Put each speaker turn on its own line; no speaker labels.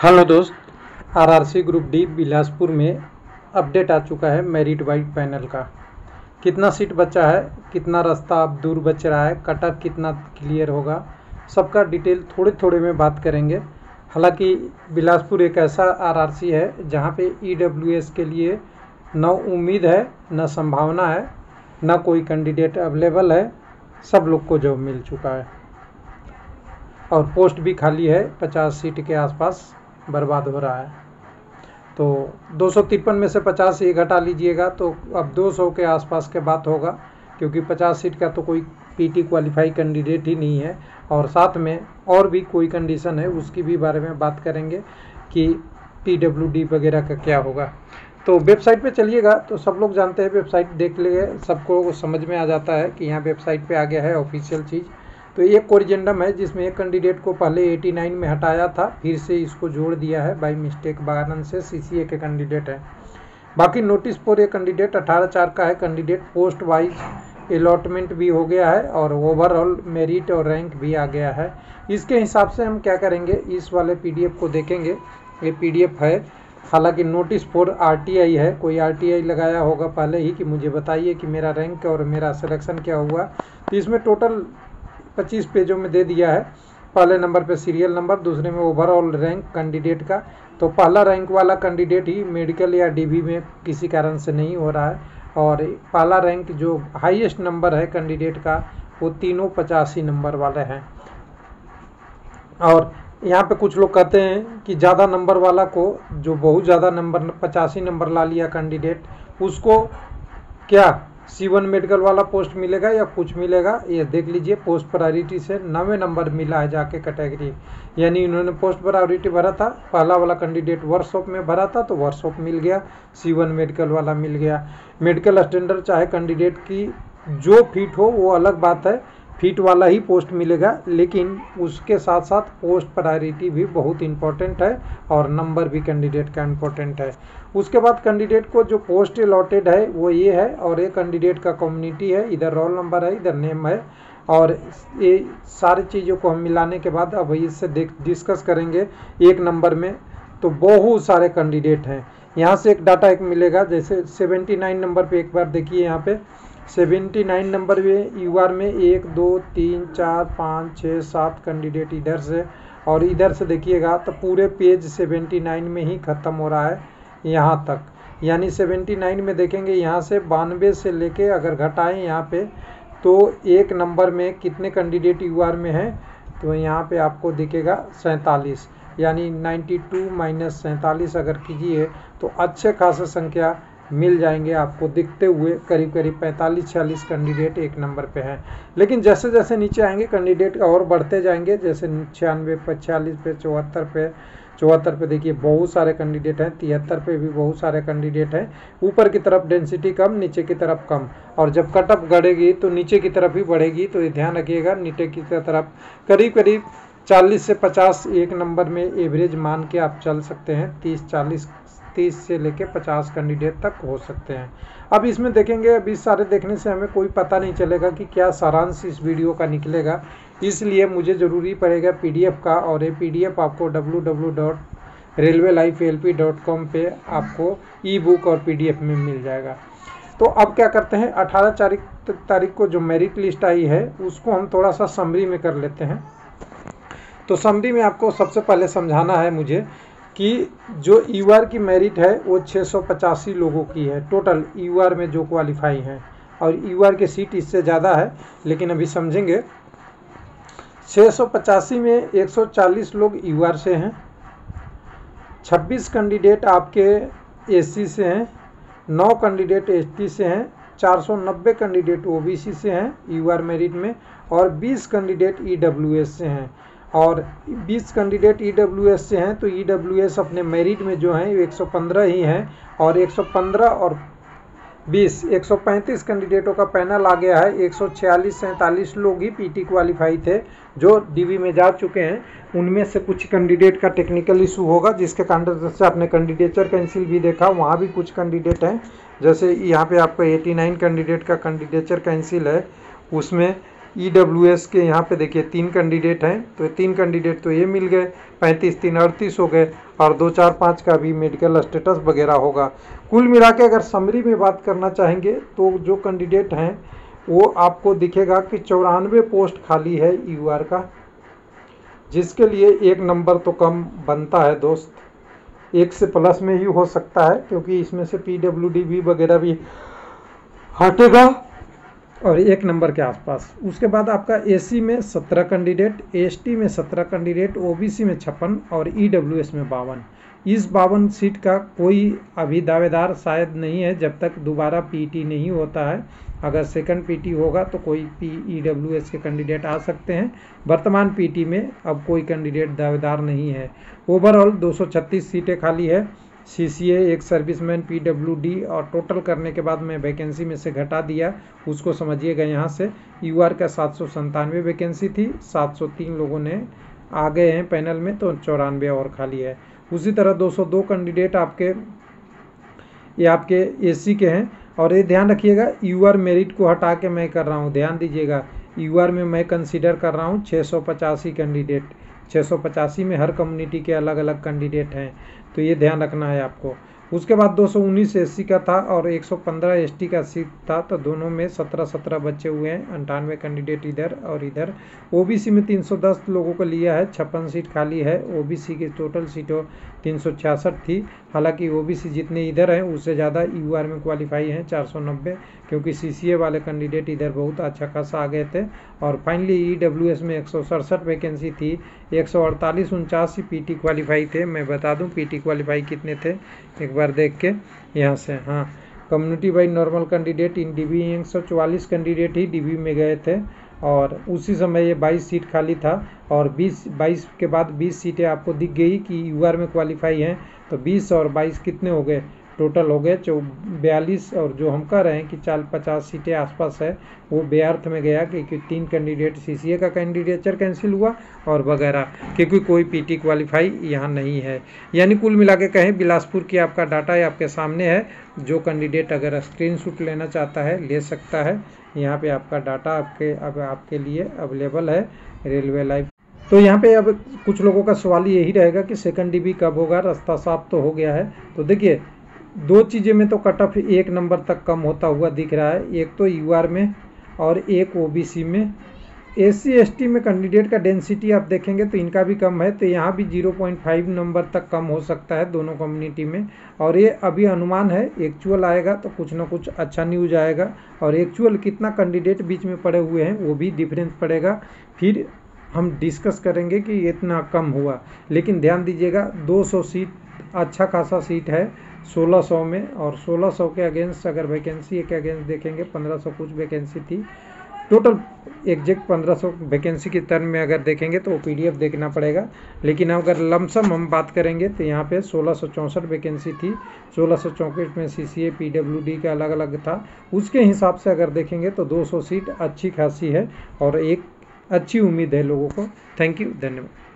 Hello दोस्त, RRC group D Bilaspur में update आ चुका है मेरिट वाइज पैनल का। कितना सीट बचा है, कितना रास्ता अब दूर बच रहा है, कट ऑफ कितना क्लियर होगा, सबका डिटेल थोड़े थोड़े में बात करेंगे। हालांकि बिलासपुर एक ऐसा आरआरसी है जहां पे ईडब्ल्यूएस के लिए न उम्मीद है, न संभावना है, न कोई कैंडिडेट अवेलेबल है। सब लोग को जॉब मिल चुका है और पोस्ट भी खाली है। 50 सीट के आसपास बर्बाद हो रहा है। तो 253 में से 50 ये घटा लीजिएगा तो अब 200 के आसपास के बात होगा, क्योंकि 50 सीट का तो कोई पीटी क्वालिफाई कैंडिडेट ही नहीं है। और साथ में और भी कोई कंडीशन है, उसकी भी बारे में बात करेंगे कि पीडब्ल्यूडी वगैरह का क्या होगा। तो वेबसाइट पे चलिएगा तो सब लोग जानते हैं, वेबसाइट देख लिए सबको समझ में आ जाता है कि यहाँ वेबसाइट पे आ गया है ऑफिशियल चीज़। तो एक कोरिजेंडम है जिसमें एक कैंडिडेट को पहले 89 में हटाया था, फिर से इसको जोड़ दिया है बाय मिस्टेक बागानन से। सीसीए के कैंडिडेट है। बाकी नोटिस पर ये कैंडिडेट 18/4 का है। कैंडिडेट पोस्ट वाइज अलॉटमेंट भी हो गया है और ओवरऑल मेरिट और रैंक भी आ गया है। इसके हिसाब से हम क्या करेंगे, इस वाले पीडीएफ को देखेंगे। ये पीडीएफ है, हालांकि नोटिस फॉर आरटीआई है। कोई आरटीआई लगाया होगा पहले ही कि मुझे बताइए कि मेरा रैंक और मेरा सिलेक्शन क्या हुआ। तो इसमें टोटल 25 पेजों में दे दिया है। पहले नंबर पे सीरियल नंबर, दूसरे में ओवरऑल रैंक कैंडिडेट का। तो पहला रैंक वाला कैंडिडेट ही मेडिकल या डीबी में किसी कारण से नहीं हो रहा है। और पहला रैंक जो हाईएस्ट नंबर है कैंडिडेट का, वो तीनों 85 नंबर वाले हैं। और यहाँ पे कुछ लोग कहते हैं कि ज़्यादा नंबर वाला को, जो बहुत ज़्यादा नंबर 85 नंबर ला लिया कैंडिडेट, उसको क्या C1 मेडिकल वाला पोस्ट मिलेगा या कुछ मिलेगा। ये देख लीजिए, पोस्ट प्रायोरिटी से 9वें नंबर मिला है जाके कैटेगरी, यानी इन्होंने पोस्ट प्रायोरिटी भरा था। पहला वाला कैंडिडेट वर्कशॉप में भरा था तो वर्कशॉप मिल गया, C1 मेडिकल वाला मिल गया। मेडिकल स्टैंडर्ड चाहे कैंडिडेट की जो फिट हो वो अलग बात है, फिट वाला ही पोस्ट मिलेगा, लेकिन उसके साथ साथ पोस्ट प्रायोरिटी भी बहुत इंपॉर्टेंट है और नंबर भी कैंडिडेट का इंपॉर्टेंट है। उसके बाद कैंडिडेट को जो पोस्ट अलॉटेड है वो ये है, और ये कैंडिडेट का कम्युनिटी है, इधर रोल नंबर है, इधर नेम है। और ये सारी चीज़ों को हम मिलाने के बाद अब इससे डिस्कस करेंगे एक नंबर में। तो बहुत सारे कैंडिडेट हैं, यहाँ से एक डाटा एक मिलेगा। जैसे 79 नंबर पे एक बार देखिए, यहाँ पे 79 नंबर में यूआर में 1 2 3 4 5 6 7 कैंडिडेट इधर से, और इधर से देखिएगा तो पूरे पेज 79 में ही ख़त्म हो रहा है यहाँ तक। यानी 79 में देखेंगे यहाँ से 92 से लेके अगर घटाएं यहाँ पे तो एक नंबर में कितने कैंडिडेट यूआर में हैं, तो यहाँ पे आपको दिखेगा 47, यानी 92 माइनस 47 अगर कीजिए तो अच्छे खासा संख्या मिल जाएंगे आपको दिखते हुए। करीब करीब 45-46 कैंडिडेट एक नंबर पे हैं। लेकिन जैसे जैसे नीचे आएंगे कैंडिडेट और बढ़ते जाएंगे, जैसे 96 पे, 46 पे, 74 पे देखिए बहुत सारे कैंडिडेट हैं। 73 पे भी बहुत सारे कैंडिडेट हैं। ऊपर की तरफ डेंसिटी कम, नीचे की तरफ कम, और जब कटअप बढ़ेगी तो नीचे की तरफ ही बढ़ेगी। तो ये ध्यान रखिएगा, नीचे की तरफ करीब करीब 40 से 50 एक नंबर में एवरेज मान के आप चल सकते हैं। 30 से लेके 50 कैंडिडेट तक हो सकते हैं। अब इसमें देखेंगे, अब इस सारे देखने से हमें कोई पता नहीं चलेगा कि क्या सारांश इस वीडियो का निकलेगा, इसलिए मुझे ज़रूरी पड़ेगा पीडीएफ का। और ये पीडीएफ आपको www.railwaylifeLP.com पे आपको ई बुक और पीडीएफ में मिल जाएगा। तो अब क्या करते हैं, 18 तारीख को जो मेरिट लिस्ट आई है उसको हम थोड़ा सा समरी में कर लेते हैं। तो समरी में आपको सबसे पहले समझाना है मुझे कि जो यूआर की मेरिट है वो 685 लोगों की है टोटल यूआर में जो क्वालिफाई हैं, और यूआर की सीट इससे ज़्यादा है, लेकिन अभी समझेंगे। 685 में 140 लोग यूआर से हैं, 26 कैंडिडेट आपके एससी से हैं, 9 कैंडिडेट एसटी से हैं, 490 कैंडिडेट ओबीसी से हैं यूआर मेरिट में, और 20 कैंडिडेट ईडब्ल्यूएस से हैं। और 20 कैंडिडेट ईडब्ल्यूएस से हैं, तो ईडब्ल्यूएस अपने मेरिट में जो हैं 115 ही हैं, और 115 और 20 135 कैंडिडेटों का पैनल आ गया है। 146-47 लोग ही पीटी क्वालिफाई थे जो डीवी में जा चुके हैं। उनमें से कुछ कैंडिडेट का टेक्निकल इशू होगा, जिसके कारण से आपने कैंडिडेचर कैंसिल भी देखा, वहाँ भी कुछ कैंडिडेट हैं। जैसे यहाँ पे आपका 89 कैंडिडेट का कैंडिडेचर कैंसिल है, उसमें EWS के यहाँ पे देखिए 3 कैंडिडेट हैं, तो 3 कैंडिडेट तो ये मिल गए, 35 3 38 हो गए, और 2 4 5 का भी मेडिकल स्टेटस वगैरह होगा। कुल मिला के अगर समरी में बात करना चाहेंगे तो जो कैंडिडेट हैं वो आपको दिखेगा कि 94 पोस्ट खाली है UR का, जिसके लिए 1 नंबर तो कम बनता है दोस्त, 1 से प्लस में ही हो सकता है, क्योंकि इसमें से PWD भी वगैरह भी हटेगा, और 1 नंबर के आसपास। उसके बाद आपका AC में 17 कैंडिडेट, ST में 17 कैंडिडेट, OBC में 56 और EWS में 52। इस 52 सीट का कोई अभी दावेदार शायद नहीं है जब तक दोबारा PT नहीं होता है। अगर सेकंड PT होगा तो कोई EWS के कैंडिडेट आ सकते हैं। वर्तमान PT में अब कोई कैंडिडेट दावेदार नहीं है। ओवरऑल 236 सीटें खाली है। CCA, एक सर्विसमैन, PWD और टोटल करने के बाद मैं वैकेंसी में से घटा दिया, उसको समझिएगा यहाँ से। UR का 797 वैकेंसी थी, 703 लोगों ने आ गए हैं पैनल में, तो 94 और खाली है। उसी तरह 202 कैंडिडेट ये आपके AC के हैं। और ये ध्यान रखिएगा, UR मेरिट को हटा के मैं कर रहा हूँ, ध्यान दीजिएगा, UR में मैं कंसीडर कर रहा हूँ 685 कैंडिडेट। 685 में हर कम्युनिटी के अलग अलग कैंडिडेट हैं, तो ये ध्यान रखना है आपको। उसके बाद 219 SC का था और 115 ST का सीट था, तो दोनों में 17-17 बच्चे हुए हैं। 98 कैंडिडेट इधर और इधर। OBC में 310 लोगों को लिया है, 56 सीट खाली है। OBC की टोटल सीटों 366 थी। हालांकि OBC जितने इधर हैं उससे ज़्यादा UR में क्वालिफाई हैं, 490, क्योंकि CCA वाले कैंडिडेट इधर बहुत अच्छा खासा आ गए थे। और फाइनली EWS में 167 वैकेंसी थी, 148-49 ही PT क्वालिफाई थे। मैं बता दूं PT क्वालिफाई कितने थे एक बार देख के यहाँ से। हाँ, community wise normal candidate in DB 144 candidate ही DB में गए थे, और उसी समय ये 22 सीट खाली था। और 22 के बाद 20 सीटें आपको दिख गई कि UR में क्वालिफाई हैं, तो 20 और 22 कितने हो गए, टोटल हो गए 42। और जो हम कह रहे हैं कि 50 सीटें आसपास है, वो बेअर्थ में गया, क्योंकि 3 कैंडिडेट CCA का कैंडिडेचर कैंसिल हुआ और वगैरह, क्योंकि कोई PT क्वालिफाई यहाँ नहीं है। यानी कुल मिला के कहें, बिलासपुर की आपका डाटा आपके सामने है। जो कैंडिडेट अगर स्क्रीनशॉट लेना चाहता है ले सकता है। यहाँ पे आपका डाटा आपके लिए अवेलेबल है, रेलवे लाइव। तो यहाँ पे अब कुछ लोगों का सवाल यही रहेगा कि सेकंड DB कब होगा, रास्ता साफ तो हो गया है। तो देखिए, 2 चीज़ें में तो कट ऑफ 1 नंबर तक कम होता हुआ दिख रहा है, एक तो UR में और एक OBC में। SC ST में कैंडिडेट का डेंसिटी आप देखेंगे तो इनका भी कम है, तो यहाँ भी 0.5 नंबर तक कम हो सकता है दोनों कम्युनिटी में। और ये अभी अनुमान है, एक्चुअल आएगा तो कुछ ना कुछ अच्छा न्यूज आएगा, और एक्चुअल कितना कैंडिडेट बीच में पड़े हुए हैं वो भी डिफरेंस पड़ेगा, फिर हम डिस्कस करेंगे कि इतना कम हुआ। लेकिन ध्यान दीजिएगा, 200 सीट अच्छा खासा सीट है 1600 में, और 1600 के अगेंस्ट अगर वैकेंसी के अगेंस्ट देखेंगे 1500 कुछ वैकेंसी थी टोटल। एग्जैक्ट 1500 वैकेंसी के टर्म में अगर देखेंगे तो वो PDF देखना पड़ेगा। लेकिन अगर लमसम हम बात करेंगे तो यहाँ पे 1664 वैकेंसी थी, 1664 में CCA PWD का अलग अलग था। उसके हिसाब से अगर देखेंगे तो 200 सीट अच्छी खासी है, और एक अच्छी उम्मीद है लोगों को। थैंक यू, धन्यवाद।